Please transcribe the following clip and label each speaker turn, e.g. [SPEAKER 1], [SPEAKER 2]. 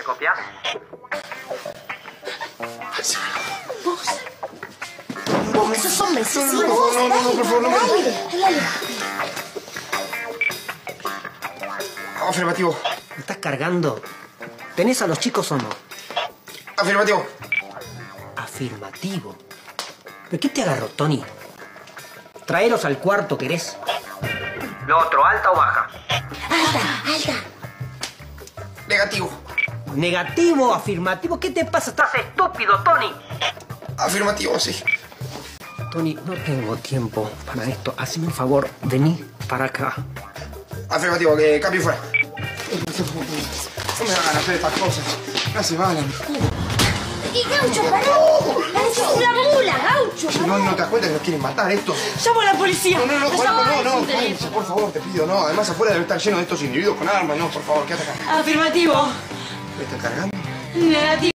[SPEAKER 1] ¿Copias?
[SPEAKER 2] Vos, que sos hombre, sí,
[SPEAKER 3] No, por favor, no me...
[SPEAKER 2] Dale.
[SPEAKER 3] Afirmativo.
[SPEAKER 1] ¿Me estás cargando? ¿Tenés a los chicos o no?
[SPEAKER 3] Afirmativo.
[SPEAKER 1] Afirmativo. ¿Pero qué te agarró, Tony? Traeros al cuarto, ¿querés? Lo otro, ¿alta o baja?
[SPEAKER 2] Alta.
[SPEAKER 3] Negativo.
[SPEAKER 1] Negativo, afirmativo. ¿Qué te pasa? Estás estúpido, Tony.
[SPEAKER 3] Afirmativo, sí.
[SPEAKER 1] Tony, no tengo tiempo para esto. Hazme un favor, vení para acá.
[SPEAKER 3] Afirmativo, que cambio fuera. No me hagan hacer estas cosas. No se van.
[SPEAKER 2] ¿Qué, Gaucho, pará? Pareces una mula, Gaucho.
[SPEAKER 3] No te das cuenta que nos quieren matar esto.
[SPEAKER 4] ¡Llamo a la policía!
[SPEAKER 3] No, cállense, por favor, te pido, no. Además, afuera debe estar lleno de estos individuos con armas. No, por favor, quédate acá.
[SPEAKER 4] Afirmativo.
[SPEAKER 3] ¿Me están cargando?
[SPEAKER 4] Negativo.